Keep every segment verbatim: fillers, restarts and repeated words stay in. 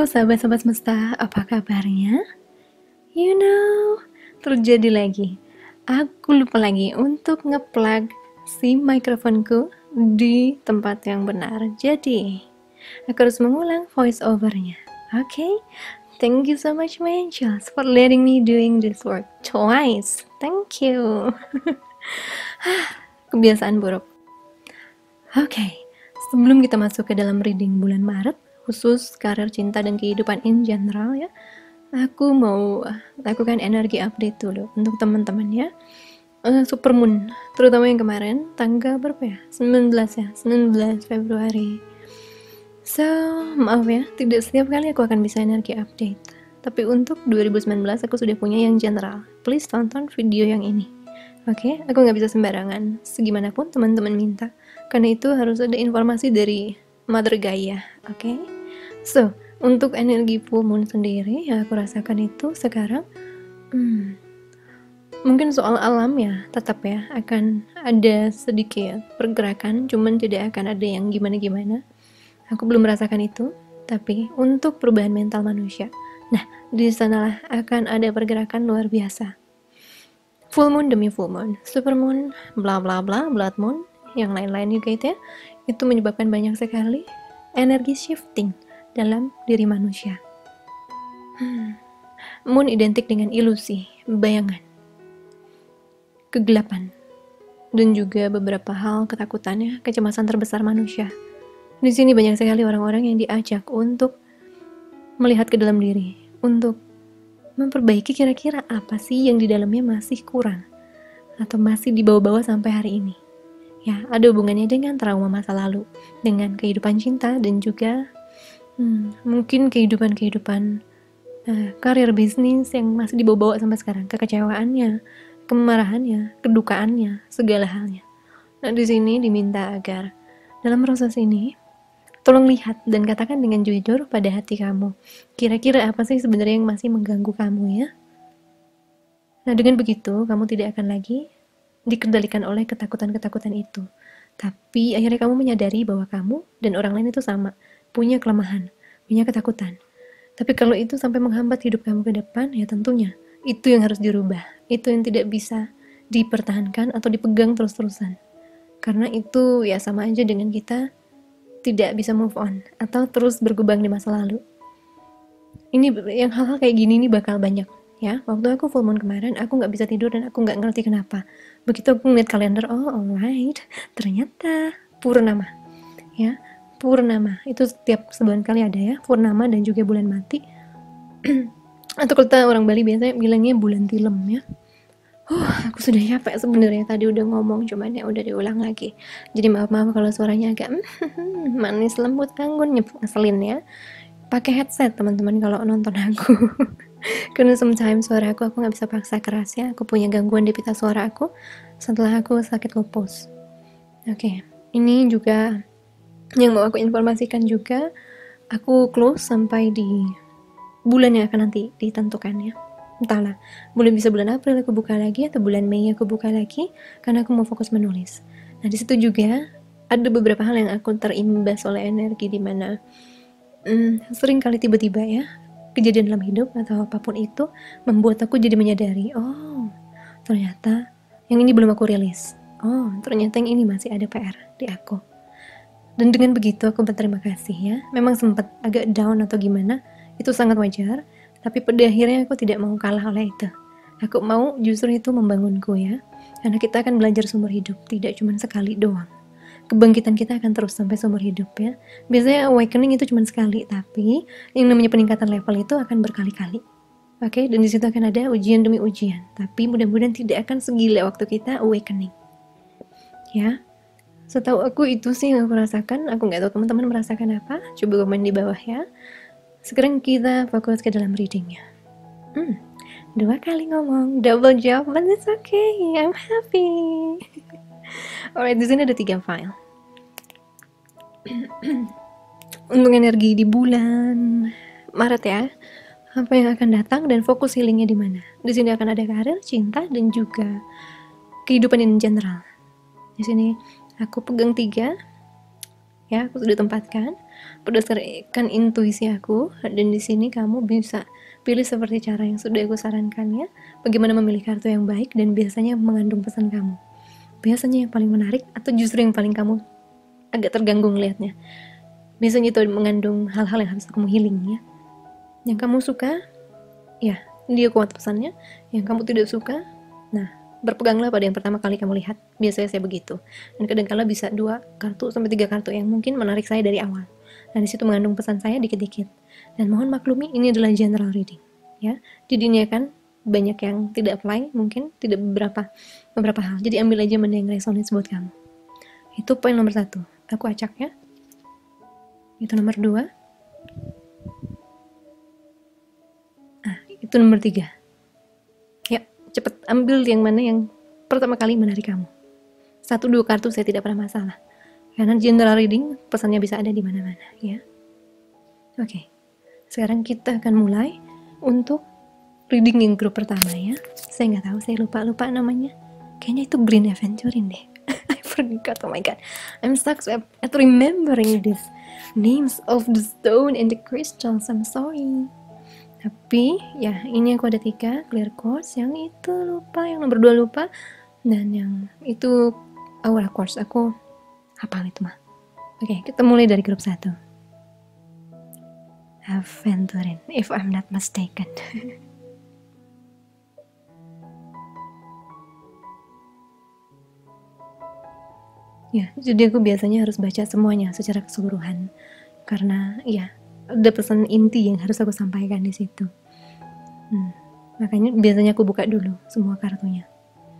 sahabat-sahabat semesta, apa kabarnya? You know, terjadi lagi. Aku lupa lagi untuk nge-plug si mikrofonku di tempat yang benar. Jadi, aku harus mengulang voice overnya. Oke? Okay? Thank you so much, my angels, for letting me doing this work twice. Thank you. Kebiasaan buruk. Oke, okay. Sebelum kita masuk ke dalam reading bulan Maret, khusus karir, cinta, dan kehidupan in general ya, aku mau lakukan energi update dulu untuk teman-teman ya. uh, Supermoon, terutama yang kemarin tanggal berapa ya? sembilan belas ya, sembilan belas Februari. So, maaf ya, tidak setiap kali aku akan bisa energi update. Tapi untuk dua ribu sembilan belas aku sudah punya yang general. Please tonton video yang ini. Oke, okay? Aku nggak bisa sembarangan, segimanapun teman-teman minta. Karena itu harus ada informasi dari Mother Gaia, oke? Okay? So, untuk energi full moon sendiri yang aku rasakan itu sekarang, hmm, mungkin soal alam ya, tetap ya akan ada sedikit pergerakan, cuman tidak akan ada yang gimana-gimana. Aku belum merasakan itu, tapi untuk perubahan mental manusia, nah di sanalah akan ada pergerakan luar biasa. Full moon demi full moon, super moon, bla bla bla, blood moon, yang lain-lain juga itu ya, itu menyebabkan banyak sekali energi shifting dalam diri manusia. Hmm. Moon identik dengan ilusi, bayangan, kegelapan, dan juga beberapa hal ketakutannya, kecemasan terbesar manusia. Di sini banyak sekali orang-orang yang diajak untuk melihat ke dalam diri, untuk memperbaiki kira-kira apa sih yang di dalamnya masih kurang atau masih dibawa-bawa sampai hari ini. Ya, ada hubungannya dengan trauma masa lalu, dengan kehidupan cinta, dan juga hmm, mungkin kehidupan-kehidupan uh, karir bisnis yang masih dibawa-bawa sampai sekarang, kekecewaannya, kemarahannya, kedukaannya, segala halnya. Nah, di sini diminta agar dalam proses ini tolong lihat dan katakan dengan jujur pada hati kamu, kira-kira apa sih sebenarnya yang masih mengganggu kamu ya? Nah, dengan begitu kamu tidak akan lagi dikendalikan oleh ketakutan-ketakutan itu. Tapi akhirnya kamu menyadari bahwa kamu dan orang lain itu sama, punya kelemahan, punya ketakutan. Tapi kalau itu sampai menghambat hidup kamu ke depan, ya tentunya itu yang harus dirubah. Itu yang tidak bisa dipertahankan atau dipegang terus-terusan. Karena itu ya sama aja dengan kita tidak bisa move on atau terus bergubang di masa lalu. Ini yang hal-hal kayak gini nih bakal banyak. Ya, waktu aku full moon kemarin, aku nggak bisa tidur dan aku nggak ngerti kenapa. Begitu aku ngeliat kalender, oh alright, ternyata purnama. Ya, purnama itu setiap sebulan kali ada ya, purnama dan juga bulan mati. Atau kalau orang Bali biasanya bilangnya bulan tilem ya. Oh, aku sudah capek sebenarnya tadi udah ngomong, cuman ya udah diulang lagi. Jadi maaf-maaf kalau suaranya agak manis, lembut, anggun, ngeselin ya. Pakai headset teman-teman kalau nonton aku. Karena sometimes suara aku aku nggak bisa paksa keras ya. Aku punya gangguan di pita suara aku setelah aku sakit lupus. Oke, okay. Ini juga yang mau aku informasikan juga. Aku close sampai di bulan yang akan nanti ditentukan ya. Entahlah, boleh bisa bulan April aku buka lagi atau bulan Mei aku buka lagi karena aku mau fokus menulis. Nah di situ juga ada beberapa hal yang aku terimbas oleh energi di mana hmm, sering kali tiba-tiba ya kejadian dalam hidup atau apapun itu membuat aku jadi menyadari, oh ternyata yang ini belum aku rilis, oh ternyata yang ini masih ada P R di aku. Dan dengan begitu aku berterima kasih ya. Memang sempat agak down atau gimana, itu sangat wajar, tapi pada akhirnya aku tidak mau kalah oleh itu. Aku mau justru itu membangunku ya, karena kita akan belajar seumur hidup, tidak cuma sekali doang. Kebangkitan kita akan terus sampai seumur hidup ya. Biasanya awakening itu cuma sekali, tapi yang namanya peningkatan level itu akan berkali-kali. Oke, okay? Dan di situ akan ada ujian demi ujian. Tapi mudah-mudahan tidak akan segila waktu kita awakening. Ya, setahu aku itu sih yang aku rasakan. Aku nggak tahu teman-teman merasakan apa. Coba komen di bawah ya. Sekarang kita fokus ke dalam readingnya. Hmm, dua kali ngomong, double job, but it's okay. I'm happy. Alright, di sini ada tiga file. Untuk energi di bulan Maret ya, apa yang akan datang dan fokus healingnya di mana? Di sini akan ada karir, cinta, dan juga kehidupan in general. Di sini aku pegang tiga, ya aku sudah tempatkan. berdasarkan intuisi aku, dan di sini kamu bisa pilih seperti cara yang sudah aku sarankan ya, bagaimana memilih kartu yang baik dan biasanya mengandung pesan kamu. Biasanya yang paling menarik atau justru yang paling kamu agak terganggu ngelihatnya, biasanya itu mengandung hal-hal yang harus kamu healing ya. Yang kamu suka, ya dia kuat pesannya. Yang kamu tidak suka, nah berpeganglah pada yang pertama kali kamu lihat. Biasanya saya begitu. Dan kadang-kala bisa dua kartu sampai tiga kartu yang mungkin menarik saya dari awal. Dan disitu mengandung pesan saya dikit-dikit. Dan mohon maklumi, ini adalah general reading. Ya, di dunia kan banyak yang tidak apply, mungkin tidak beberapa beberapa hal. Jadi ambil aja mana yang resonate buat kamu. Itu poin nomor satu. Aku acak ya. Itu nomor dua. Ah, itu nomor tiga. Cepat ambil yang mana yang pertama kali menarik kamu. Satu dua kartu saya tidak pernah masalah. Karena general reading pesannya bisa ada di mana-mana ya. Oke. Sekarang kita akan mulai untuk reading yang grup pertama ya. Saya nggak tahu, saya lupa-lupa namanya. Kayaknya itu Green Aventurin deh. I forgot, oh my god. I'm stuck at, at remembering these names of the stone and the crystals. I'm sorry. Tapi ya ini aku ada tiga clear quartz, yang itu lupa, yang nomor dua lupa, dan yang itu aura quartz aku hafal itu mah. Oke, kita mulai dari grup satu. Aventurin, if I'm not mistaken. Ya, jadi aku biasanya harus baca semuanya secara keseluruhan karena ya ada pesan inti yang harus aku sampaikan di situ. Hmm, makanya biasanya aku buka dulu semua kartunya.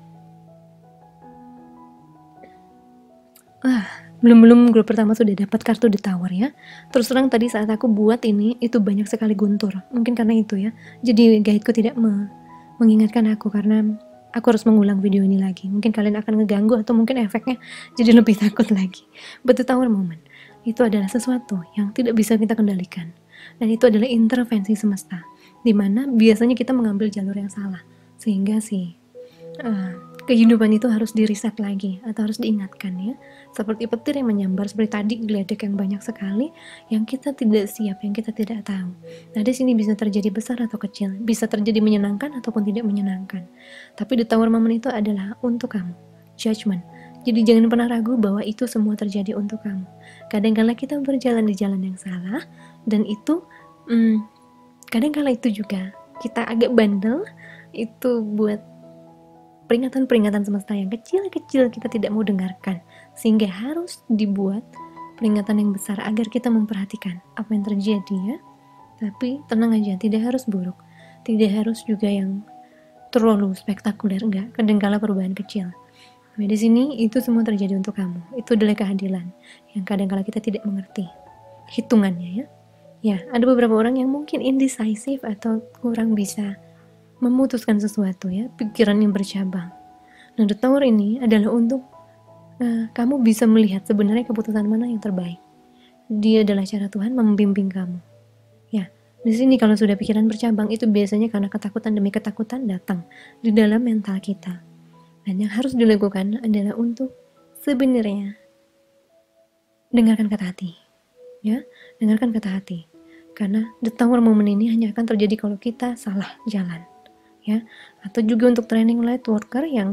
Ah, belum-belum grup pertama sudah dapat kartu The Tower ya. Terus terang tadi saat aku buat ini, itu banyak sekali guntur. Mungkin karena itu ya. Jadi guideku tidak me mengingatkan aku karena aku harus mengulang video ini lagi. Mungkin kalian akan ngeganggu atau mungkin efeknya jadi lebih takut lagi. But the Tower moment itu adalah sesuatu yang tidak bisa kita kendalikan. Dan itu adalah intervensi semesta. Dimana biasanya kita mengambil jalur yang salah. Sehingga si uh, kehidupan itu harus di-reset lagi atau harus diingatkan ya. Seperti petir yang menyambar, seperti tadi geledek yang banyak sekali yang kita tidak siap, yang kita tidak tahu. Nah, di sini bisa terjadi besar atau kecil, bisa terjadi menyenangkan ataupun tidak menyenangkan. Tapi the Tower moment itu adalah untuk kamu. Judgment. Jadi jangan pernah ragu bahwa itu semua terjadi untuk kamu. Kadang-kala kita berjalan di jalan yang salah, dan itu hmm, kadang-kala itu juga kita agak bandel, itu buat peringatan-peringatan semesta yang kecil-kecil kita tidak mau dengarkan, sehingga harus dibuat peringatan yang besar agar kita memperhatikan apa yang terjadi ya. Tapi tenang aja, tidak harus buruk, tidak harus juga yang terlalu spektakuler, enggak. Kadang-kala perubahan kecil. Nah, di sini itu semua terjadi untuk kamu. Itu adalah keadilan yang kadang-kala kita tidak mengerti hitungannya ya. Ya, ada beberapa orang yang mungkin indecisive atau kurang bisa memutuskan sesuatu ya, pikiran yang bercabang. Nah, the Tower ini adalah untuk uh, kamu bisa melihat sebenarnya keputusan mana yang terbaik. Dia adalah cara Tuhan membimbing kamu. Ya, di sini kalau sudah pikiran bercabang itu biasanya karena ketakutan demi ketakutan datang di dalam mental kita. Dan yang harus dilakukan adalah untuk sebenarnya dengarkan kata hati. Ya, dengarkan kata hati. Karena the Tower moment ini hanya akan terjadi kalau kita salah jalan. Ya, atau juga untuk training light worker yang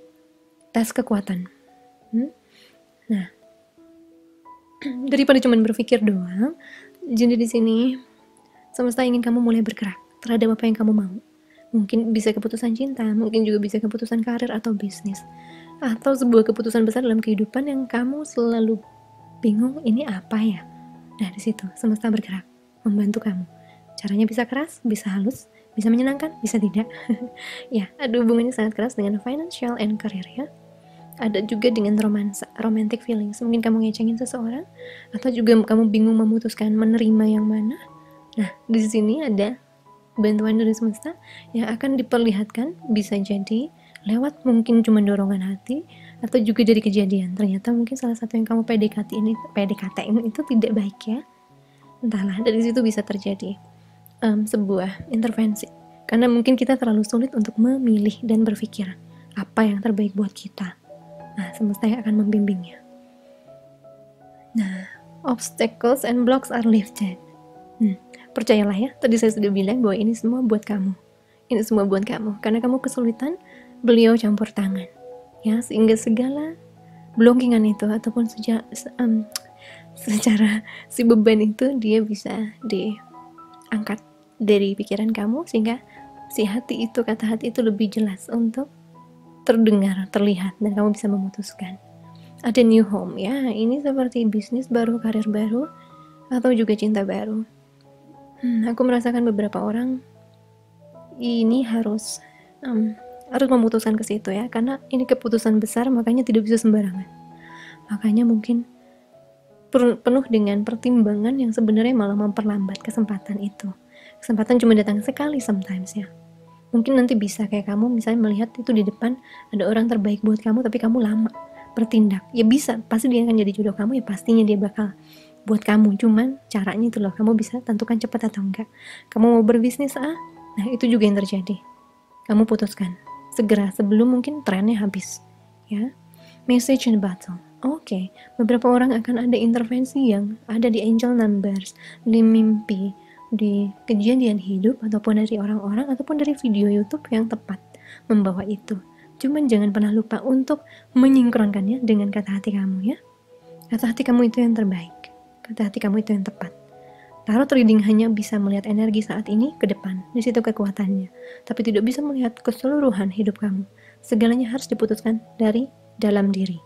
tes kekuatan. Hmm? Nah, daripada cuma berpikir doang, jadi di sini semesta ingin kamu mulai bergerak terhadap apa yang kamu mau. Mungkin bisa keputusan cinta, mungkin juga bisa keputusan karir atau bisnis, atau sebuah keputusan besar dalam kehidupan yang kamu selalu bingung ini apa ya. Nah, di situ semesta bergerak membantu kamu. Caranya bisa keras, bisa halus, bisa menyenangkan, bisa tidak. Ya, ada hubungannya sangat keras dengan financial and career ya. Ada juga dengan romansa, romantic feelings. Mungkin kamu ngecengin seseorang, atau juga kamu bingung memutuskan menerima yang mana. Nah, di sini ada bantuan dari semesta yang akan diperlihatkan, bisa jadi lewat mungkin cuma dorongan hati, atau juga dari kejadian. Ternyata mungkin salah satu yang kamu P D K T ini, P D K T ini itu tidak baik ya. Entahlah, dari situ bisa terjadi um, sebuah intervensi. Karena mungkin kita terlalu sulit untuk memilih dan berpikir apa yang terbaik buat kita. Nah, semesta yang akan membimbingnya. Nah, Obstacles and blocks are lifted. Hmm, percayalah ya, tadi saya sudah bilang bahwa ini semua buat kamu. Ini semua buat kamu. Karena kamu kesulitan, beliau campur tangan. Ya, sehingga segala blockingan itu ataupun seja, um, secara si beban itu dia bisa diangkat dari pikiran kamu, sehingga si hati itu, kata hati itu lebih jelas untuk terdengar, terlihat, dan kamu bisa memutuskan. Ada new home ya, ini seperti bisnis baru, karir baru, atau juga cinta baru. Hmm, aku merasakan beberapa orang ini harus um, harus memutuskan ke situ ya, karena ini keputusan besar, makanya tidak bisa sembarangan. Makanya mungkin penuh dengan pertimbangan yang sebenarnya malah memperlambat kesempatan itu. Kesempatan cuma datang sekali sometimes ya. Mungkin nanti bisa kayak kamu misalnya melihat itu di depan ada orang terbaik buat kamu, tapi kamu lama bertindak, ya bisa, pasti dia akan jadi jodoh kamu, ya pastinya dia bakal buat kamu. Cuman caranya itu loh, kamu bisa tentukan cepat atau enggak. Kamu mau berbisnis ah, nah itu juga yang terjadi. Kamu putuskan segera sebelum mungkin trennya habis. Ya, message in battle. Oke, okay. Beberapa orang akan ada intervensi yang ada di angel numbers, di mimpi, di kejadian hidup, ataupun dari orang-orang, ataupun dari video YouTube yang tepat membawa itu. Cuman jangan pernah lupa untuk menyinkronkannya dengan kata hati kamu ya. Kata hati kamu itu yang terbaik. Kata hati kamu itu yang tepat. Tarot reading hanya bisa melihat energi saat ini ke depan. Di situ kekuatannya. Tapi tidak bisa melihat keseluruhan hidup kamu. Segalanya harus diputuskan dari dalam diri.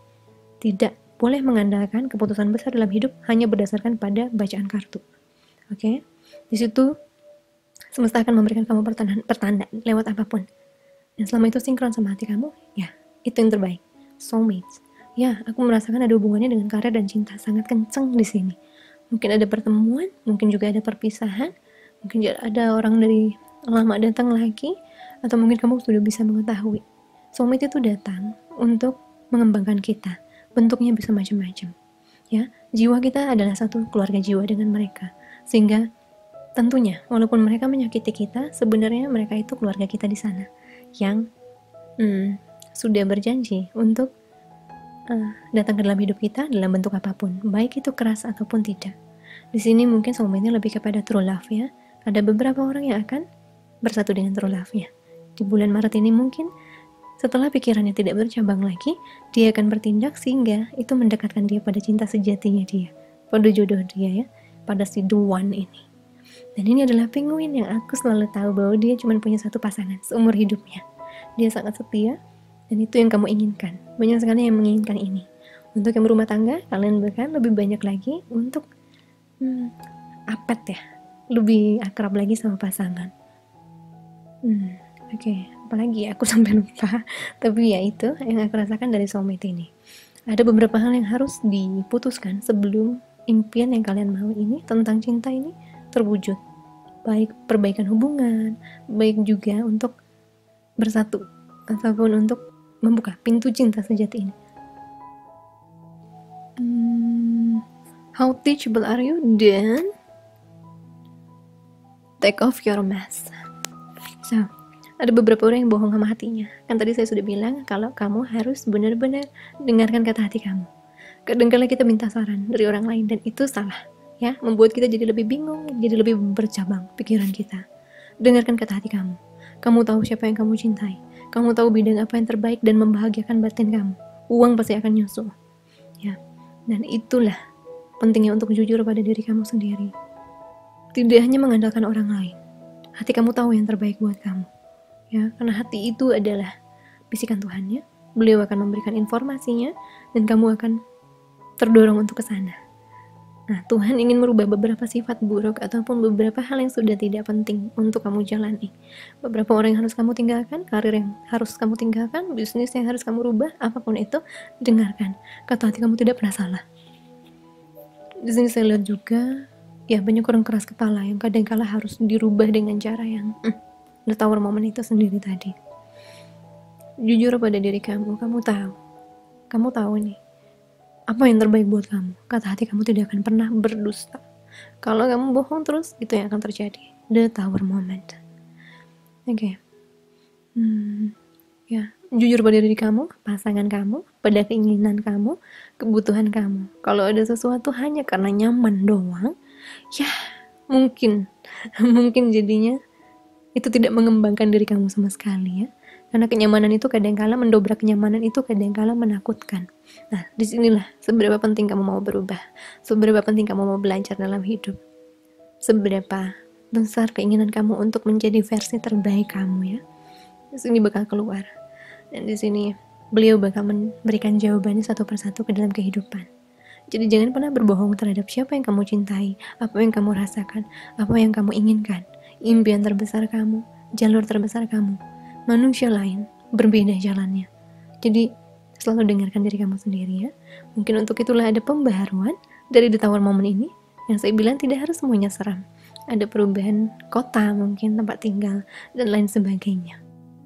Tidak boleh mengandalkan keputusan besar dalam hidup hanya berdasarkan pada bacaan kartu. Oke? Okay? Di situ semesta akan memberikan kamu pertanda, pertanda lewat apapun. Dan selama itu sinkron sama hati kamu, ya itu yang terbaik. Soulmates. Ya, aku merasakan ada hubungannya dengan karir dan cinta sangat kenceng di sini. Mungkin ada pertemuan, mungkin juga ada perpisahan, mungkin ada orang dari lama datang lagi, atau mungkin kamu sudah bisa mengetahui. Soulmate itu datang untuk mengembangkan kita. Bentuknya bisa macam-macam. Ya, jiwa kita adalah satu keluarga jiwa dengan mereka. Sehingga tentunya, walaupun mereka menyakiti kita, sebenarnya mereka itu keluarga kita di sana. Yang hmm, sudah berjanji untuk uh, datang ke dalam hidup kita dalam bentuk apapun, baik itu keras ataupun tidak. Di sini mungkin soulmate-nya lebih kepada true love ya. Ada beberapa orang yang akan bersatu dengan true love-nya. Di bulan Maret ini mungkin setelah pikirannya tidak bercabang lagi, dia akan bertindak sehingga itu mendekatkan dia pada cinta sejatinya dia, pada jodoh dia ya, pada si the one ini. Dan ini adalah penguin yang aku selalu tahu bahwa dia cuma punya satu pasangan seumur hidupnya. Dia sangat setia, dan itu yang kamu inginkan. Banyak sekali yang menginginkan ini. Untuk yang berumah tangga, kalian bahkan lebih banyak lagi untuk hmm, apet ya, lebih akrab lagi sama pasangan. Hmm, Oke, okay. Apalagi aku sampai lupa. Tapi ya itu yang aku rasakan dari soulmate ini. Ada beberapa hal yang harus diputuskan sebelum impian yang kalian mau ini tentang cinta ini terwujud. Baik perbaikan hubungan, baik juga untuk bersatu, ataupun untuk membuka pintu cinta sejati ini. Hmm, how teachable are you? Dan take off your mask. So, ada beberapa orang yang bohong sama hatinya. Kan tadi saya sudah bilang kalau kamu harus benar-benar dengarkan kata hati kamu. Kadang-kadang kita minta saran dari orang lain dan itu salah. Ya, membuat kita jadi lebih bingung, jadi lebih bercabang pikiran kita. Dengarkan kata hati kamu. Kamu tahu siapa yang kamu cintai. Kamu tahu bidang apa yang terbaik dan membahagiakan batin kamu. Uang pasti akan nyusul. Ya, dan itulah pentingnya untuk jujur pada diri kamu sendiri. Tidak hanya mengandalkan orang lain. Hati kamu tahu yang terbaik buat kamu. Ya, karena hati itu adalah bisikan Tuhan ya. Beliau akan memberikan informasinya dan kamu akan terdorong untuk ke sana. Nah, Tuhan ingin merubah beberapa sifat buruk ataupun beberapa hal yang sudah tidak penting untuk kamu jalani. Beberapa orang yang harus kamu tinggalkan, karir yang harus kamu tinggalkan, bisnis yang harus kamu rubah, apapun itu, dengarkan. Kata hati kamu tidak pernah salah. Di sini saya lihat juga, ya banyak orang keras kepala yang kadang-kala harus dirubah dengan cara yang hmm, the tower moment itu sendiri tadi. Jujur pada diri kamu, kamu tahu. Kamu tahu nih. Apa yang terbaik buat kamu? Kata hati kamu tidak akan pernah berdusta. Kalau kamu bohong terus, itu yang akan terjadi. The tower moment. Oke. Okay. Hmm, ya, Jujur pada diri kamu, pasangan kamu, pada keinginan kamu, kebutuhan kamu. Kalau ada sesuatu hanya karena nyaman doang, ya mungkin, mungkin jadinya itu tidak mengembangkan diri kamu sama sekali ya. Karena kenyamanan itu kadangkala mendobrak kenyamanan itu kadangkala menakutkan. Nah, disinilah seberapa penting kamu mau berubah, seberapa penting kamu mau belajar dalam hidup, seberapa besar keinginan kamu untuk menjadi versi terbaik kamu ya. Di sini bakal keluar. Dan di sini beliau bakal memberikan jawabannya satu persatu ke dalam kehidupan. Jadi jangan pernah berbohong terhadap siapa yang kamu cintai, apa yang kamu rasakan, apa yang kamu inginkan, impian terbesar kamu, jalur terbesar kamu. Manusia lain berbeda jalannya. Jadi selalu dengarkan diri kamu sendiri ya. Mungkin untuk itulah ada pembaharuan dari The Tower Moment ini, yang saya bilang tidak harus semuanya seram. Ada perubahan kota mungkin, tempat tinggal, dan lain sebagainya.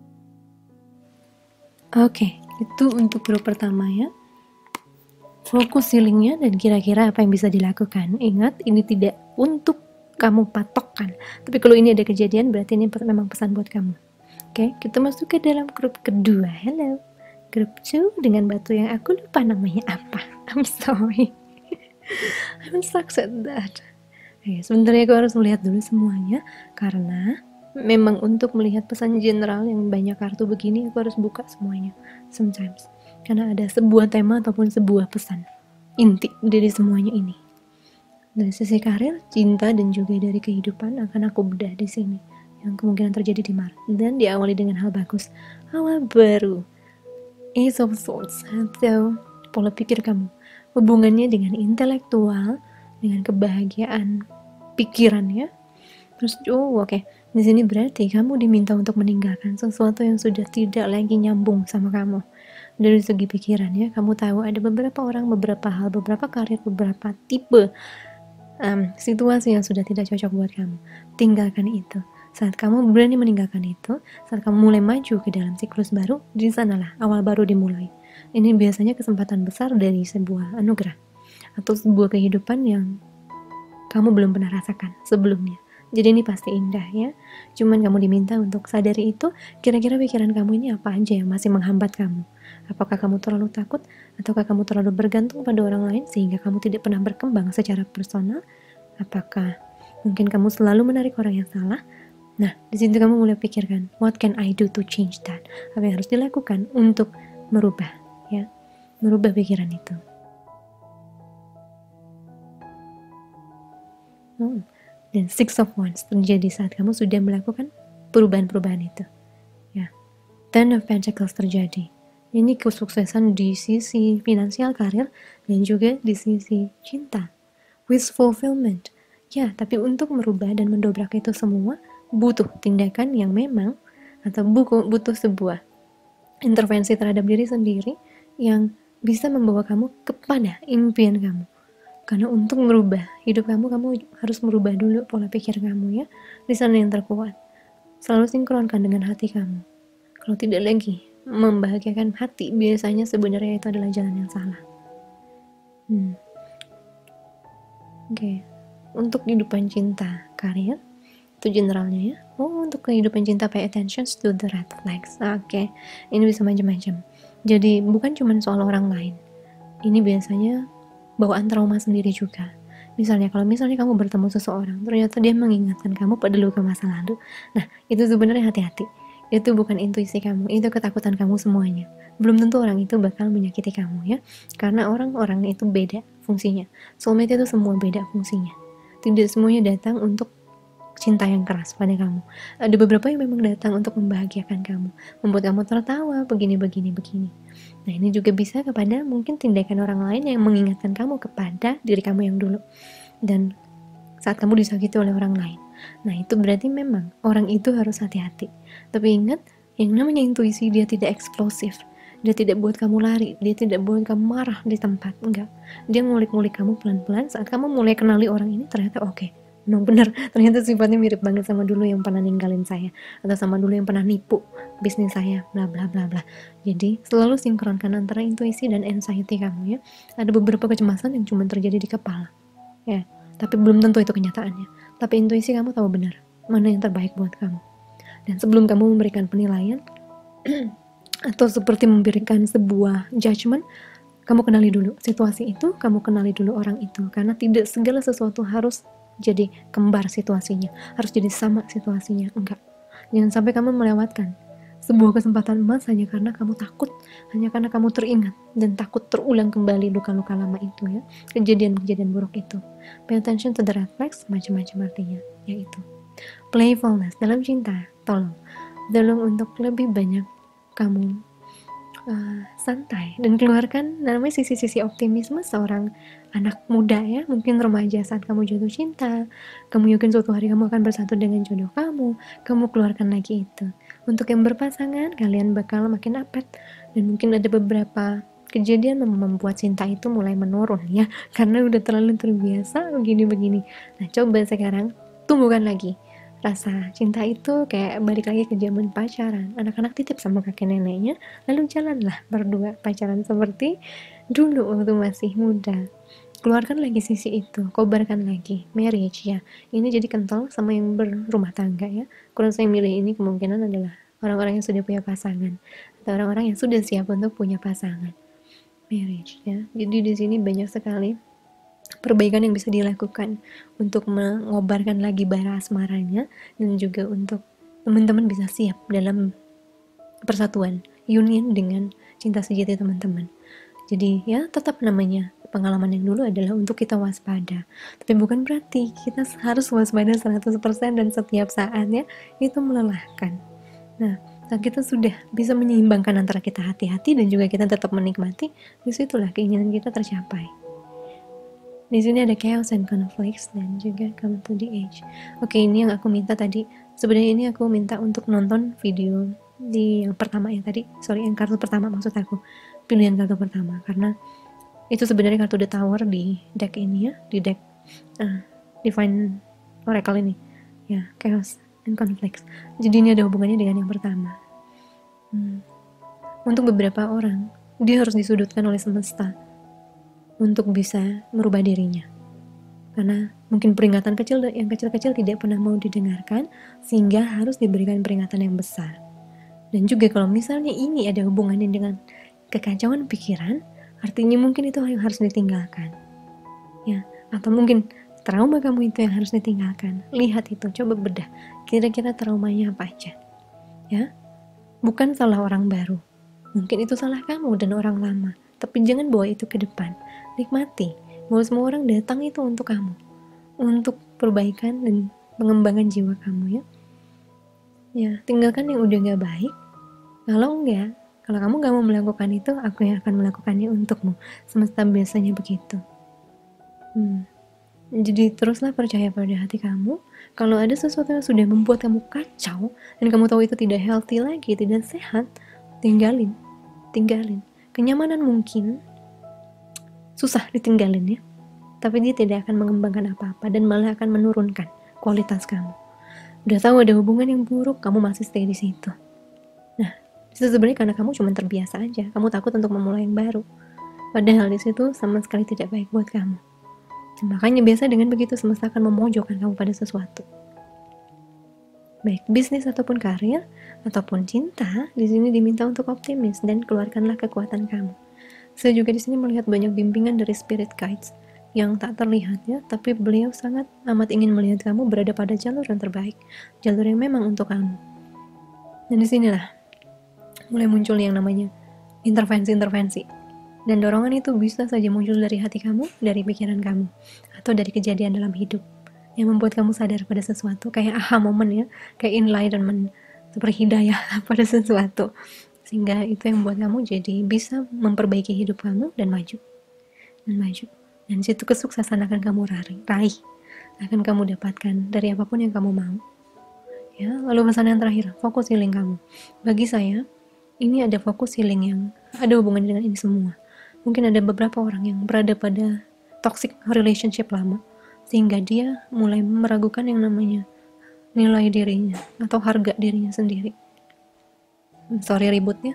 Oke, itu untuk grup pertama ya. Fokus healingnya dan kira-kira apa yang bisa dilakukan. Ingat, ini tidak untuk kamu patokkan. Tapi kalau ini ada kejadian, berarti ini memang pesan buat kamu. Oke, kita masuk ke dalam grup kedua. Hello. Grup two dengan batu yang aku lupa namanya apa. I'm sorry. I'm stuck at that. Oke, sebenarnya aku harus melihat dulu semuanya. Karena memang untuk melihat pesan general yang banyak kartu begini, aku harus buka semuanya sometimes, karena ada sebuah tema ataupun sebuah pesan inti dari semuanya ini. Dari sisi karir, cinta, dan juga dari kehidupan akan aku bedah di sini yang kemungkinan terjadi di Maret, dan diawali dengan hal bagus, awal baru, Ace of Swords atau pola pikir kamu, hubungannya dengan intelektual, dengan kebahagiaan pikirannya. Terus oh oke okay. Di sini berarti kamu diminta untuk meninggalkan sesuatu yang sudah tidak lagi nyambung sama kamu. Dari segi pikiran ya, kamu tahu ada beberapa orang, beberapa hal, beberapa karir, beberapa tipe um, situasi yang sudah tidak cocok buat kamu. Tinggalkan itu. Saat kamu berani meninggalkan itu, saat kamu mulai maju ke dalam siklus baru, di sanalah awal baru dimulai. Ini biasanya kesempatan besar dari sebuah anugerah atau sebuah kehidupan yang kamu belum pernah rasakan sebelumnya. Jadi ini pasti indah ya. Cuman kamu diminta untuk sadari itu, kira-kira pikiran kamu ini apa aja yang masih menghambat kamu. Apakah kamu terlalu takut, ataukah kamu terlalu bergantung pada orang lain sehingga kamu tidak pernah berkembang secara personal? Apakah mungkin kamu selalu menarik orang yang salah? Nah, di situ kamu mulai pikirkan, what can I do to change that? Apa yang harus dilakukan untuk merubah ya, merubah pikiran itu. Hmm. Dan Six of Wands terjadi saat kamu sudah melakukan perubahan-perubahan itu. Ya, Ten of Pentacles terjadi. Ini kesuksesan di sisi finansial, karir, dan juga di sisi cinta. Wish fulfillment. Ya, tapi untuk merubah dan mendobrak itu semua, butuh tindakan yang memang, atau buku, butuh sebuah intervensi terhadap diri sendiri yang bisa membawa kamu kepada impian kamu. Karena untuk merubah hidup kamu, kamu harus merubah dulu pola pikir kamu ya. Di sana yang terkuat. Selalu sinkronkan dengan hati kamu. Kalau tidak lagi membahagiakan hati, biasanya sebenarnya itu adalah jalan yang salah. Hmm. Oke. Okay. Untuk kehidupan cinta, karir, itu generalnya ya. Oh, untuk kehidupan cinta, pay attention to the red flags. Oke. Okay. Ini bisa macam-macam. Jadi bukan cuma soal orang lain. Ini biasanya bawaan trauma sendiri juga. Misalnya kalau misalnya kamu bertemu seseorang, ternyata dia mengingatkan kamu pada luka masa lalu. Nah, itu sebenarnya hati-hati. Itu bukan intuisi kamu, itu ketakutan kamu semuanya. Belum tentu orang itu bakal menyakiti kamu ya. Karena orang-orang itu beda fungsinya. Soulmate itu semua beda fungsinya. Tidak semuanya datang untuk cinta yang keras pada kamu. Ada beberapa yang memang datang untuk membahagiakan kamu, membuat kamu tertawa, begini, begini, begini. Nah, ini juga bisa kepada mungkin tindakan orang lain yang mengingatkan kamu kepada diri kamu yang dulu. Dan saat kamu disakiti oleh orang lain. Nah, itu berarti memang orang itu harus hati-hati. Tapi ingat, yang namanya intuisi dia tidak eksplosif. Dia tidak buat kamu lari, dia tidak buat kamu marah di tempat. Enggak. Dia ngulik-ngulik kamu pelan-pelan saat kamu mulai kenali orang ini, ternyata oke. Okay. Memang benar, ternyata sifatnya mirip banget sama dulu yang pernah ninggalin saya, atau sama dulu yang pernah nipu bisnis saya, bla bla bla bla. Jadi selalu sinkronkan antara intuisi dan anxiety kamu ya. Ada beberapa kecemasan yang cuma terjadi di kepala, ya. Tapi belum tentu itu kenyataannya. Tapi intuisi kamu tahu benar mana yang terbaik buat kamu. Dan sebelum kamu memberikan penilaian, atau seperti memberikan sebuah judgment. Kamu kenali dulu situasi itu, kamu kenali dulu orang itu, karena tidak segala sesuatu harus jadi kembar situasinya, harus jadi sama situasinya, enggak. Jangan sampai kamu melewatkan sebuah kesempatan emas hanya karena kamu takut, hanya karena kamu teringat dan takut terulang kembali luka-luka lama itu ya, kejadian-kejadian buruk itu. Pay attention to the red flags, macam-macam artinya, yaitu playfulness dalam cinta. Tolong, tolong untuk lebih banyak kamu Uh, santai dan keluarkan namanya sisi-sisi optimisme seorang anak muda ya, mungkin remaja saat kamu jatuh cinta, kamu yakin suatu hari kamu akan bersatu dengan jodoh kamu, kamu keluarkan lagi itu. Untuk yang berpasangan, kalian bakal makin apet dan mungkin ada beberapa kejadian membuat cinta itu mulai menurun ya, karena udah terlalu terbiasa begini-begini. Nah, coba sekarang tumbuhkan lagi rasa cinta itu, kayak balik lagi ke zaman pacaran, anak-anak titip sama kakek neneknya, lalu jalanlah berdua pacaran seperti dulu waktu masih muda. Keluarkan lagi sisi itu, kobarkan lagi marriage ya, ini jadi kental sama yang berumah tangga ya. Kalau saya milih ini kemungkinan adalah orang-orang yang sudah punya pasangan atau orang-orang yang sudah siap untuk punya pasangan, marriage ya. Jadi di sini banyak sekali perbaikan yang bisa dilakukan untuk mengobarkan lagi bara asmaranya, dan juga untuk teman-teman bisa siap dalam persatuan, union dengan cinta sejati teman-teman. Jadi ya tetap namanya pengalaman yang dulu adalah untuk kita waspada, tapi bukan berarti kita harus waspada seratus persen dan setiap saatnya itu melelahkan. Nah, saat kita sudah bisa menyeimbangkan antara kita hati-hati dan juga kita tetap menikmati, disitulah keinginan kita tercapai. Di sini ada chaos and conflicts dan juga come to the age. Oke, ini yang aku minta tadi. Sebenarnya ini aku minta untuk nonton video di yang pertama ya tadi. Sorry, yang kartu pertama maksud aku. Pilihan kartu pertama, karena itu sebenarnya kartu The Tower di deck ini ya, di deck uh, Divine Oracle ini. Ya, chaos and conflicts. Jadi ini ada hubungannya dengan yang pertama. Hmm. Untuk beberapa orang, dia harus disudutkan oleh semesta untuk bisa merubah dirinya, karena mungkin peringatan kecil yang kecil-kecil tidak pernah mau didengarkan, sehingga harus diberikan peringatan yang besar. Dan juga kalau misalnya ini ada hubungannya dengan kekacauan pikiran, artinya mungkin itu yang harus ditinggalkan ya, atau mungkin trauma kamu itu yang harus ditinggalkan. Lihat itu, coba bedah kira-kira traumanya apa aja ya. Bukan salah orang baru, mungkin itu salah kamu dan orang lama, tapi jangan bawa itu ke depan. Nikmati bahwa semua orang datang itu untuk kamu, untuk perbaikan dan pengembangan jiwa kamu ya. Ya, tinggalkan yang udah gak baik. Kalau enggak, kalau kamu gak mau melakukan itu, aku yang akan melakukannya untukmu. Semesta biasanya begitu. Hmm. Jadi teruslah percaya pada hati kamu. Kalau ada sesuatu yang sudah membuat kamu kacau dan kamu tahu itu tidak healthy lagi, tidak sehat, tinggalin, tinggalin. Kenyamanan mungkin susah ditinggalin ya, tapi dia tidak akan mengembangkan apa-apa dan malah akan menurunkan kualitas kamu. Udah tahu ada hubungan yang buruk, kamu masih stay di situ. Nah, itu sebenarnya karena kamu cuma terbiasa aja, kamu takut untuk memulai yang baru. Padahal di situ sama sekali tidak baik buat kamu. Makanya biasa dengan begitu semesta akan memojokkan kamu pada sesuatu. Baik bisnis ataupun karir ataupun cinta, di sini diminta untuk optimis dan keluarkanlah kekuatan kamu. Saya juga di sini melihat banyak bimbingan dari spirit guides yang tak terlihat ya, tapi beliau sangat amat ingin melihat kamu berada pada jalur yang terbaik, jalur yang memang untuk kamu. Dan disinilah mulai muncul yang namanya intervensi-intervensi. Dan dorongan itu bisa saja muncul dari hati kamu, dari pikiran kamu, atau dari kejadian dalam hidup yang membuat kamu sadar pada sesuatu, kayak aha moment ya, kayak enlightenment, seperti hidayah pada sesuatu. Sehingga itu yang membuat kamu jadi bisa memperbaiki hidup kamu dan maju dan maju dan situ kesuksesan akan kamu raih, akan kamu dapatkan dari apapun yang kamu mau ya. Lalu pesan yang terakhir, fokus healing kamu. Bagi saya ini ada fokus healing yang ada hubungannya dengan ini semua. Mungkin ada beberapa orang yang berada pada toxic relationship lama, sehingga dia mulai meragukan yang namanya nilai dirinya atau harga dirinya sendiri. Sorry ributnya.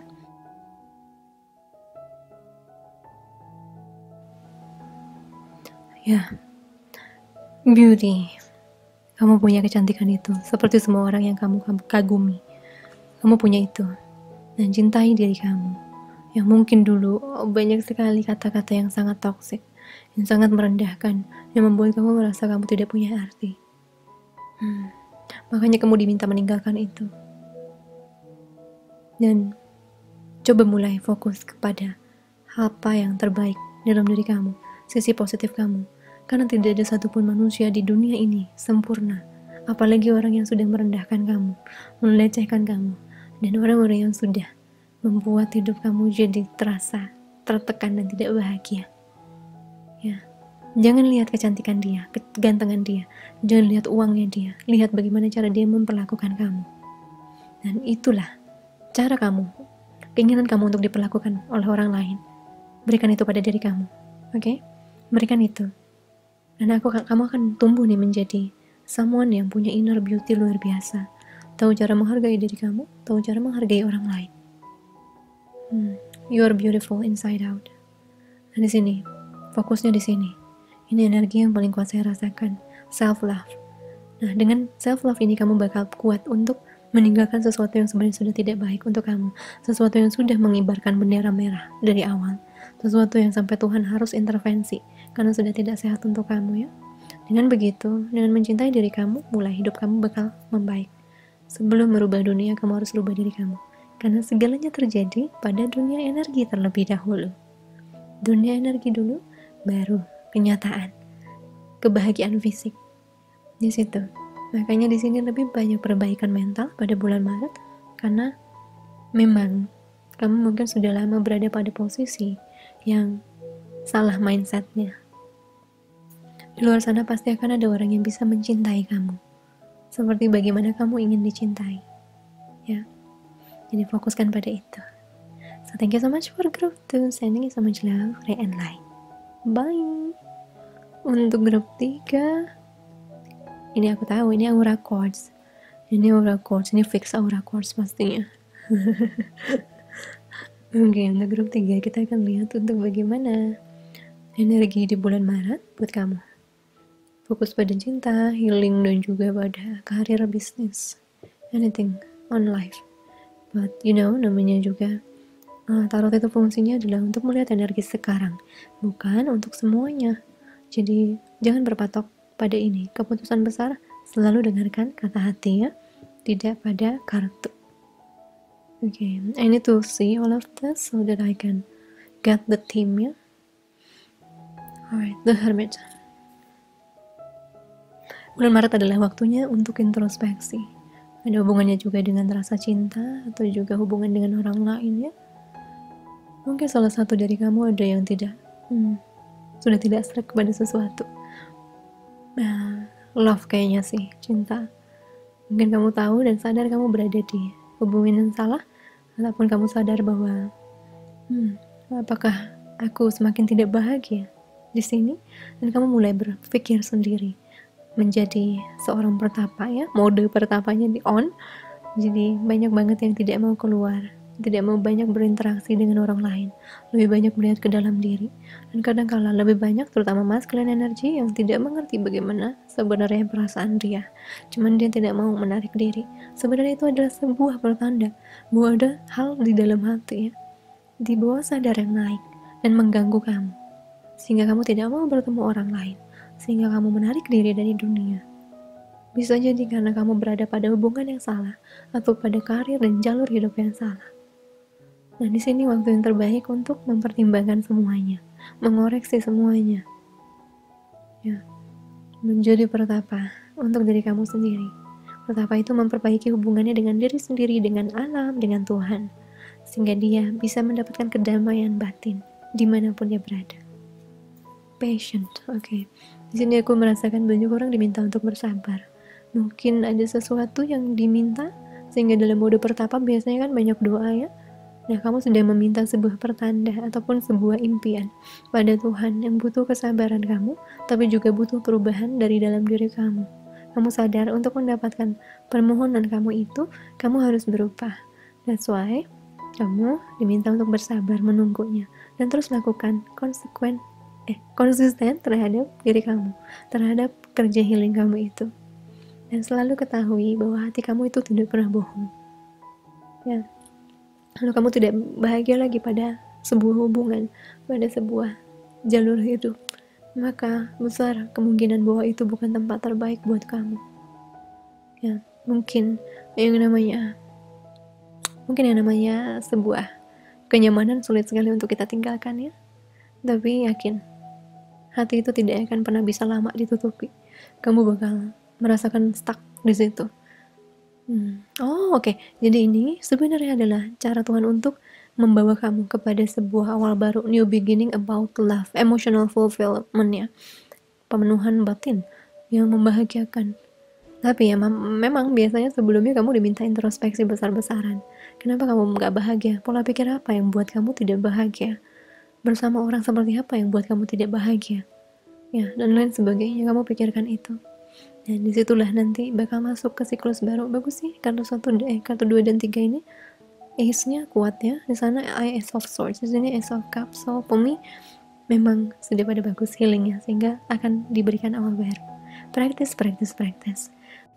Ya, beauty. Kamu punya kecantikan itu, seperti semua orang yang kamu kagumi. Kamu punya itu. dan cintai diri kamu. Yang mungkin dulu oh, banyak sekali kata-kata yang sangat toksik, yang sangat merendahkan, yang membuat kamu merasa kamu tidak punya arti. Hmm. Makanya kamu diminta meninggalkan itu. Dan coba mulai fokus kepada apa yang terbaik dalam diri kamu, sisi positif kamu. Karena tidak ada satupun manusia di dunia ini sempurna. Apalagi orang yang sudah merendahkan kamu, melecehkan kamu, dan orang-orang yang sudah membuat hidup kamu jadi terasa tertekan dan tidak bahagia. Ya, jangan lihat kecantikan dia, kegantengan dia, jangan lihat uangnya dia, lihat bagaimana cara dia memperlakukan kamu. Dan itulah cara kamu, keinginan kamu untuk diperlakukan oleh orang lain. Berikan itu pada diri kamu, oke? Okay? Berikan itu. Dan aku, kamu akan tumbuh nih menjadi someone yang punya inner beauty luar biasa. Tahu cara menghargai diri kamu, tahu cara menghargai orang lain. Hmm, you are beautiful inside out. Nah di sini, fokusnya di sini. Ini energi yang paling kuat saya rasakan, self love. Nah dengan self love ini kamu bakal kuat untuk meninggalkan sesuatu yang sebenarnya sudah tidak baik untuk kamu, sesuatu yang sudah mengibarkan bendera merah dari awal, sesuatu yang sampai Tuhan harus intervensi karena sudah tidak sehat untuk kamu ya. Dengan begitu, dengan mencintai diri kamu, mulai hidup kamu bakal membaik. Sebelum merubah dunia, kamu harus rubah diri kamu. Karena segalanya terjadi pada dunia energi terlebih dahulu. Dunia energi dulu, baru kenyataan, kebahagiaan fisik. Di situ. Makanya di sini lebih banyak perbaikan mental pada bulan Maret, karena memang kamu mungkin sudah lama berada pada posisi yang salah mindsetnya. Di luar sana pasti akan ada orang yang bisa mencintai kamu, seperti bagaimana kamu ingin dicintai. Ya, jadi fokuskan pada itu. So thank you so much for group two, sending you so much love, Ray and light. Bye. Untuk grup tiga, ini aku tahu, ini aura quartz. Ini aura quartz, ini fix aura quartz pastinya. Oke, okay, untuk grup tiga kita akan lihat untuk bagaimana energi di bulan Maret buat kamu. Fokus pada cinta, healing, dan juga pada karir, bisnis, anything on life. But you know, namanya juga uh, tarot itu fungsinya adalah untuk melihat energi sekarang, bukan untuk semuanya. Jadi jangan berpatok pada ini. Keputusan besar selalu dengarkan kata hati ya, tidak pada kartu. Okay, I need to see all of this so that I can get the theme ya. Alright, the Hermit. Bulan Maret adalah waktunya untuk introspeksi. Ada hubungannya juga dengan rasa cinta atau juga hubungan dengan orang lain ya. Mungkin salah satu dari kamu ada yang tidak hmm, sudah tidak serak kepada sesuatu. Nah, love kayaknya sih, cinta. Mungkin kamu tahu dan sadar kamu berada di hubungan yang salah, ataupun kamu sadar bahwa hmm, apakah aku semakin tidak bahagia di sini, dan kamu mulai berpikir sendiri. Menjadi seorang pertapa ya, mode pertapanya di on. Jadi banyak banget yang tidak mau keluar, tidak mau banyak berinteraksi dengan orang lain, lebih banyak melihat ke dalam diri. Dan kadang-kala lebih banyak, terutama masculine energy, yang tidak mengerti bagaimana sebenarnya perasaan dia, cuman dia tidak mau menarik diri. Sebenarnya itu adalah sebuah pertanda bahwa ada hal di dalam hati ya, di bawah sadar yang naik dan mengganggu kamu, sehingga kamu tidak mau bertemu orang lain, sehingga kamu menarik diri dari dunia. Bisa jadi karena kamu berada pada hubungan yang salah, atau pada karir dan jalur hidup yang salah. Nah, di sini waktu yang terbaik untuk mempertimbangkan semuanya, mengoreksi semuanya. Ya, menjadi pertapa untuk diri kamu sendiri. Pertapa itu memperbaiki hubungannya dengan diri sendiri, dengan alam, dengan Tuhan, sehingga dia bisa mendapatkan kedamaian batin dimanapun dia berada. Patient, oke. Okay. Di sini aku merasakan banyak orang diminta untuk bersabar. Mungkin ada sesuatu yang diminta, sehingga dalam mode pertapa biasanya kan banyak doa ya. Nah, kamu sedang meminta sebuah pertanda ataupun sebuah impian pada Tuhan yang butuh kesabaran kamu, tapi juga butuh perubahan dari dalam diri kamu. Kamu sadar untuk mendapatkan permohonan kamu itu, kamu harus berubah. That's why kamu diminta untuk bersabar menunggunya dan terus lakukan konsekuen eh konsisten terhadap diri kamu, terhadap kerja healing kamu itu. Dan selalu ketahui bahwa hati kamu itu tidak pernah bohong. Ya. Lalu kamu tidak bahagia lagi pada sebuah hubungan, pada sebuah jalur hidup, maka besar kemungkinan bahwa itu bukan tempat terbaik buat kamu. Ya, mungkin yang namanya mungkin yang namanya sebuah kenyamanan sulit sekali untuk kita tinggalkan ya. Tapi yakin, hati itu tidak akan pernah bisa lama ditutupi. Kamu bakal merasakan stuck di situ. Hmm. Oh oke, okay. Jadi ini sebenarnya adalah cara Tuhan untuk membawa kamu kepada sebuah awal baru, new beginning about love, emotional fulfillment ya, pemenuhan batin yang membahagiakan. Tapi ya memang biasanya sebelumnya kamu diminta introspeksi besar-besaran. Kenapa kamu gak bahagia? Pola pikir apa yang buat kamu tidak bahagia? Bersama orang seperti apa yang buat kamu tidak bahagia? Ya, dan lain sebagainya, kamu pikirkan itu. Dan disitulah nanti bakal masuk ke siklus baru. Bagus sih, kartu satu, eh, kartu dua dan tiga ini Ace-nya kuat ya. Di sana Ace of Swords, di sini Ace of Cups. So, for me, memang sudah pada bagus healingnya, sehingga akan diberikan awal baru. Practice, practice, practice.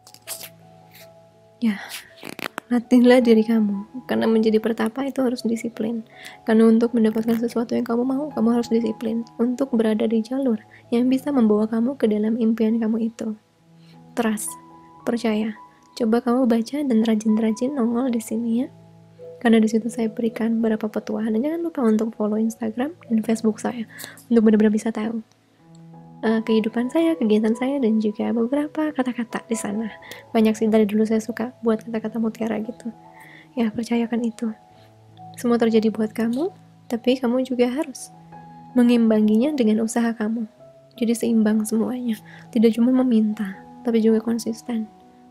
Ya, latihlah diri kamu. Karena menjadi pertapa itu harus disiplin. Karena untuk mendapatkan sesuatu yang kamu mau, kamu harus disiplin. Untuk berada di jalur yang bisa membawa kamu ke dalam impian kamu itu. Trust, percaya. Coba kamu baca dan rajin-rajin nongol di sini ya. Karena di situ saya berikan beberapa petuahan. Dan jangan lupa untuk follow Instagram dan Facebook saya untuk benar-benar bisa tahu uh, kehidupan saya, kegiatan saya, dan juga beberapa kata-kata di sana. Banyak sih, dari dulu saya suka buat kata-kata mutiara gitu. Ya, percayakan itu. Semua terjadi buat kamu, tapi kamu juga harus mengimbanginya dengan usaha kamu. Jadi seimbang semuanya. Tidak cuma meminta, tapi juga konsisten.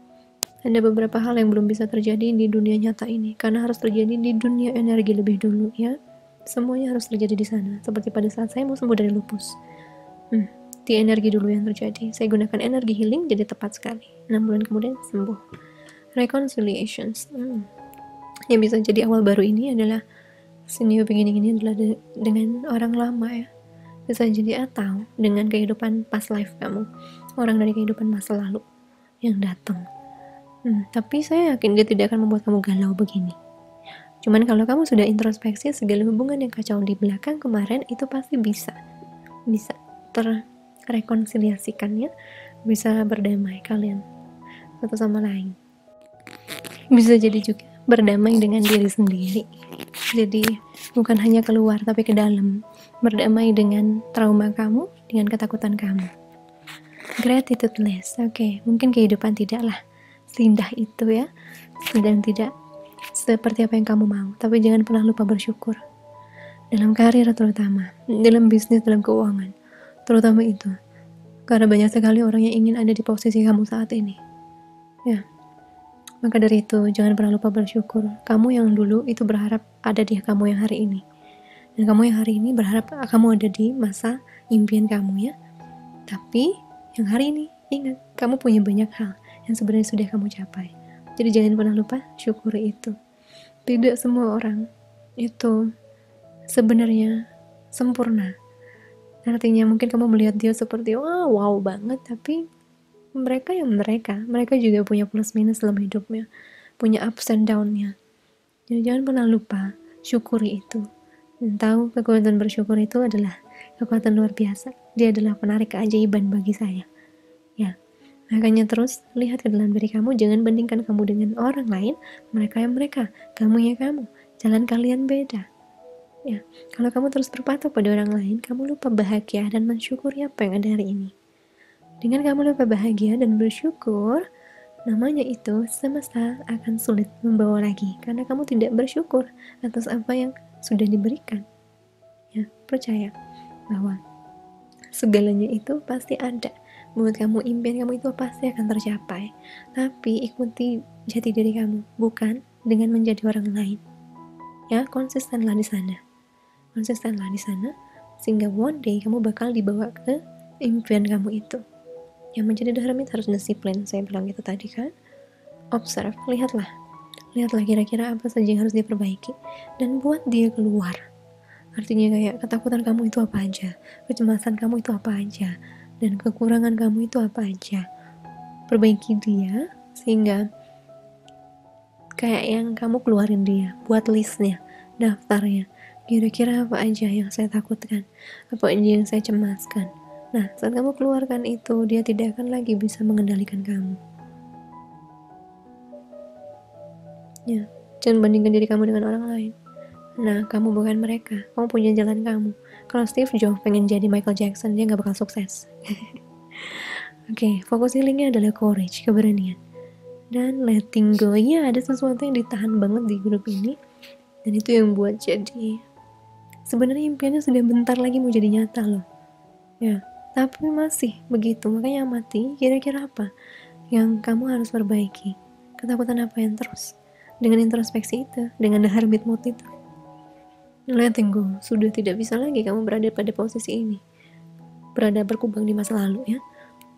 Ada beberapa hal yang belum bisa terjadi di dunia nyata ini, karena harus terjadi di dunia energi lebih dulu ya. Semuanya harus terjadi di sana. Seperti pada saat saya mau sembuh dari lupus. Hmm, di energi dulu yang terjadi. Saya gunakan energi healing, jadi tepat sekali. enam bulan kemudian sembuh. Reconciliations. Hmm. Yang bisa jadi awal baru ini adalah new beginning ini adalah de- dengan orang lama ya. Bisa jadi atau dengan kehidupan past life kamu. Orang dari kehidupan masa lalu yang datang. Hmm, tapi saya yakin dia tidak akan membuat kamu galau begini. Cuman kalau kamu sudah introspeksi segala hubungan yang kacau di belakang kemarin, itu pasti bisa bisa terrekonsiliasikan ya, bisa berdamai kalian satu sama lain. Bisa jadi juga berdamai dengan diri sendiri. Jadi bukan hanya keluar tapi ke dalam, berdamai dengan trauma kamu, dengan ketakutan kamu. Gratitude list. Oke, okay. Mungkin kehidupan tidaklah seindah itu ya, sedang tidak seperti apa yang kamu mau, tapi jangan pernah lupa bersyukur dalam karir terutama, dalam bisnis, dalam keuangan terutama itu, karena banyak sekali orang yang ingin ada di posisi kamu saat ini ya. Maka dari itu jangan pernah lupa bersyukur. Kamu yang dulu itu berharap ada di kamu yang hari ini, dan kamu yang hari ini berharap kamu ada di masa impian kamu ya. Tapi yang hari ini ingat, kamu punya banyak hal yang sebenarnya sudah kamu capai. Jadi jangan pernah lupa syukuri itu. Tidak semua orang itu sebenarnya sempurna. Artinya mungkin kamu melihat dia seperti wow, wow banget, tapi mereka yang mereka, mereka juga punya plus minus dalam hidupnya, punya ups and down-nya. Jadi jangan pernah lupa syukuri itu. Dan tahu kekuatan bersyukur itu adalah kekuatan luar biasa. Dia adalah penarik keajaiban bagi saya. Ya. Makanya terus lihat ke dalam diri kamu, jangan bandingkan kamu dengan orang lain, mereka yang mereka, kamu ya kamu, jalan kalian beda. Ya, kalau kamu terus berpatok pada orang lain, kamu lupa bahagia dan mensyukuri apa yang ada hari ini. Dengan kamu lupa bahagia dan bersyukur, namanya itu semesta akan sulit membawa lagi, karena kamu tidak bersyukur atas apa yang sudah diberikan. Ya, percaya bahwa segalanya itu pasti ada buat kamu, impian kamu itu pasti akan tercapai. Tapi ikuti jati diri kamu, bukan dengan menjadi orang lain. Ya, konsistenlah di sana. Konsistenlah di sana sehingga one day kamu bakal dibawa ke impian kamu itu. Yang menjadi hermit harus disiplin, saya bilang itu tadi kan. Observe, lihatlah. Lihatlah kira-kira apa saja yang harus diperbaiki dan buat dia keluar. Artinya kayak ketakutan kamu itu apa aja, kecemasan kamu itu apa aja, dan kekurangan kamu itu apa aja. Perbaiki dia sehingga kayak yang kamu keluarin dia, buat listnya, daftarnya, kira-kira apa aja yang saya takutkan, apa aja yang saya cemaskan. Nah, saat kamu keluarkan itu, dia tidak akan lagi bisa mengendalikan kamu. Ya, jangan bandingkan diri kamu dengan orang lain. Nah, kamu bukan mereka, kamu punya jalan kamu. Kalau Steve Jobs pengen jadi Michael Jackson, dia gak bakal sukses. Oke, okay, fokus healingnya adalah courage, keberanian. Dan letting go, ya ada sesuatu yang ditahan banget di grup ini. Dan itu yang buat jadi, sebenarnya impiannya sudah bentar lagi mau jadi nyata loh. Ya, tapi masih begitu, makanya amati kira-kira apa yang kamu harus perbaiki. Ketakutan apa yang terus? Dengan introspeksi itu, dengan the hermit mode itu, letting go, sudah tidak bisa lagi kamu berada pada posisi ini, berada berkubang di masa lalu ya.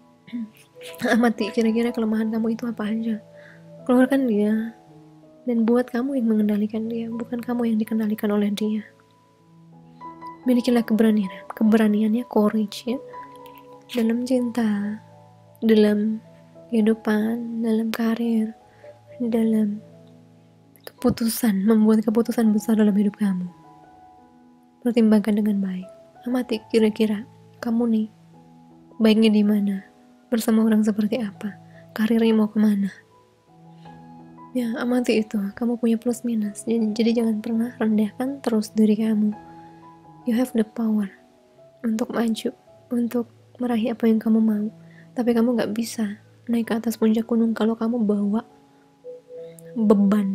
Amati kira-kira kelemahan kamu itu apa aja, keluarkan dia, dan buat kamu yang mengendalikan dia, bukan kamu yang dikendalikan oleh dia. Milikilah keberanian, keberaniannya courage ya, dalam cinta, dalam kehidupan, dalam karir, dalam keputusan, membuat keputusan besar dalam hidup kamu. Pertimbangkan dengan baik. Amati kira-kira kamu nih baiknya di mana, bersama orang seperti apa, karirnya mau kemana. Ya, amati itu. Kamu punya plus minus. Jadi, jadi jangan pernah rendahkan terus diri kamu. You have the power untuk maju, untuk meraih apa yang kamu mau. Tapi kamu gak bisa naik ke atas puncak gunung kalau kamu bawa beban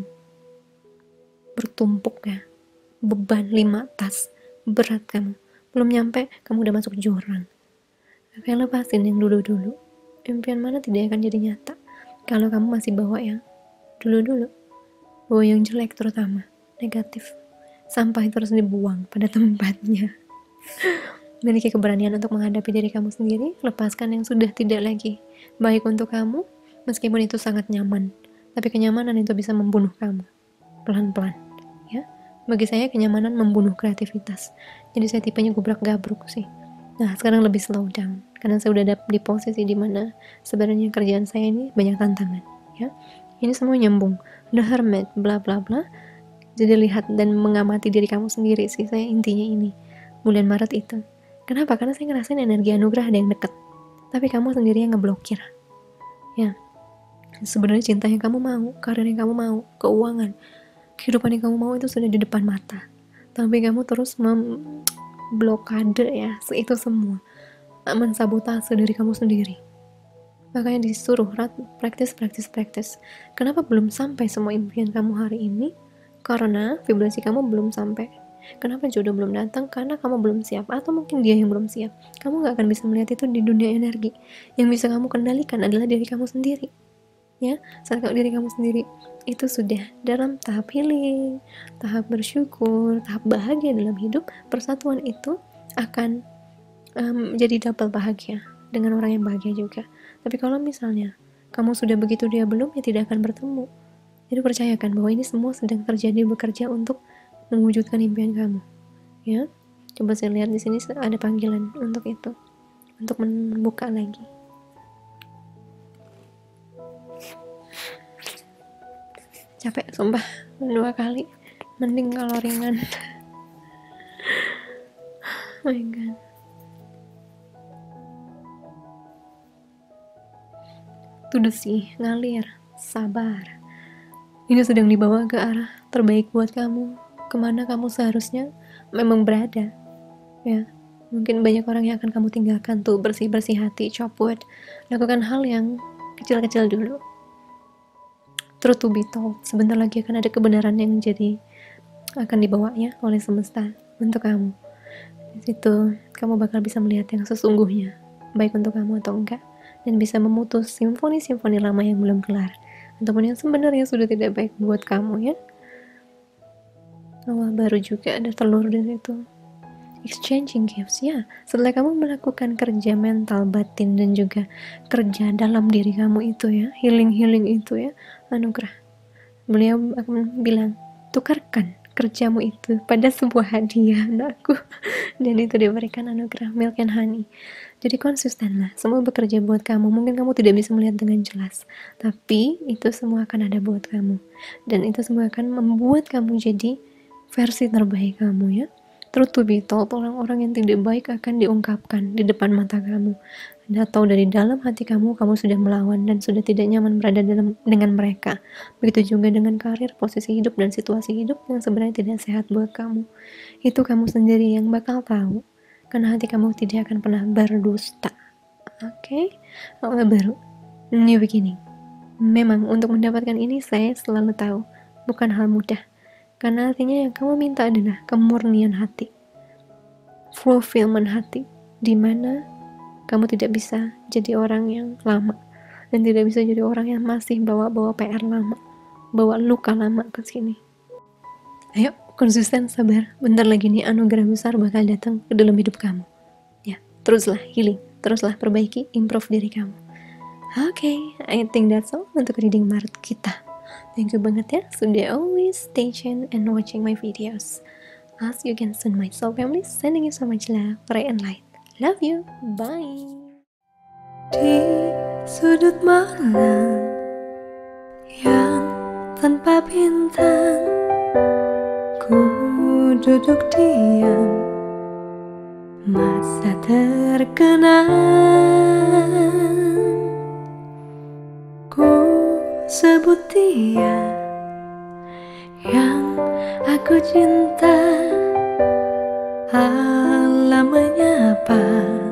bertumpuk ya, beban lima tas berat kamu, belum nyampe kamu udah masuk jurang. Oke, lepasin yang dulu-dulu. Impian mana tidak akan jadi nyata kalau kamu masih bawa yang dulu-dulu, bawa yang jelek, terutama negatif. Sampah itu harus dibuang pada tempatnya. Miliki keberanian untuk menghadapi diri kamu sendiri, lepaskan yang sudah tidak lagi baik untuk kamu, meskipun itu sangat nyaman, tapi kenyamanan itu bisa membunuh kamu pelan-pelan ya. Bagi saya kenyamanan membunuh kreativitas, jadi saya tipenya gubrak-gabruk sih. Nah, sekarang lebih slow down karena saya udah ada di posisi dimana sebenarnya kerjaan saya ini banyak tantangan ya. Ini semua nyambung, the hermit bla bla bla. Jadi lihat dan mengamati diri kamu sendiri sih, saya intinya ini bulan Maret itu. Kenapa? Karena saya ngerasain energi anugerah ada yang deket, tapi kamu sendiri yang ngeblokir ya. Sebenarnya cinta yang kamu mau, karir yang kamu mau, keuangan, kehidupan yang kamu mau itu sudah di depan mata, tapi kamu terus memblokade ya, itu semua mensabotase diri kamu sendiri. Makanya disuruh praktis, praktis, praktis. Kenapa belum sampai semua impian kamu hari ini? Karena vibrasi kamu belum sampai. Kenapa jodoh belum datang? Karena kamu belum siap, atau mungkin dia yang belum siap. Kamu gak akan bisa melihat itu di dunia energi. Yang bisa kamu kendalikan adalah diri kamu sendiri ya. Saat diri kamu sendiri itu sudah dalam tahap healing, tahap bersyukur, tahap bahagia dalam hidup, persatuan itu akan um, jadi double bahagia dengan orang yang bahagia juga. Tapi kalau misalnya kamu sudah begitu, dia belum, ya tidak akan bertemu. Jadi percayakan bahwa ini semua sedang terjadi, bekerja untuk mewujudkan impian kamu. Ya, coba saya lihat di sini ada panggilan untuk itu, untuk membuka lagi. Capek, sumpah, dua kali. Mending kalau ringan. Oh my god. To the sea, ngalir, sabar. Ini sedang dibawa ke arah terbaik buat kamu, kemana kamu seharusnya memang berada ya. Mungkin banyak orang yang akan kamu tinggalkan tuh, bersih-bersih hati, chop wood, lakukan hal yang kecil-kecil dulu. Truth to be told, sebentar lagi akan ada kebenaran yang jadi akan dibawa ya oleh semesta untuk kamu. Di situ kamu bakal bisa melihat yang sesungguhnya, baik untuk kamu atau enggak, dan bisa memutus simfoni-simfoni lama yang belum kelar, ataupun yang sebenarnya sudah tidak baik buat kamu ya. Awal baru juga ada telur di situ. Exchanging gifts ya. Setelah kamu melakukan kerja mental, batin, dan juga kerja dalam diri kamu itu ya, healing-healing itu ya, anugerah. Beliau akan bilang, tukarkan kerjamu itu pada sebuah hadiah anakku. Dan itu diberikan anugerah milk and honey. Jadi konsistenlah, semua bekerja buat kamu. Mungkin kamu tidak bisa melihat dengan jelas, tapi itu semua akan ada buat kamu. Dan itu semua akan membuat kamu jadi versi terbaik kamu ya. Truth to be told, orang-orang yang tidak baik akan diungkapkan di depan mata kamu. Atau dari dalam hati kamu, kamu sudah melawan dan sudah tidak nyaman berada dalam dengan mereka. Begitu juga dengan karir, posisi hidup, dan situasi hidup yang sebenarnya tidak sehat buat kamu. Itu kamu sendiri yang bakal tahu. Karena hati kamu tidak akan pernah berdusta. Oke? Okay? Awal baru. New beginning. Memang untuk mendapatkan ini saya selalu tahu. Bukan hal mudah. Karena artinya yang kamu minta adalah kemurnian hati, fulfillment hati, dimana kamu tidak bisa jadi orang yang lama, dan tidak bisa jadi orang yang masih bawa-bawa P R lama, bawa luka lama ke sini. Ayo, konsisten, sabar, bentar lagi nih anugerah besar bakal datang ke dalam hidup kamu. Ya, teruslah healing, teruslah perbaiki, improve diri kamu. Oke, okay, I think that's all untuk reading Maret kita. Thank you banget ya, sudah always stay tuned and watching my videos. As you can see my soul family, sending you so much love, bright and light. Love you, bye. Di sudut malam yang tanpa bintang, ku duduk diam, masa terkenang. Ku sebut dia yang aku cinta, alam menyapa.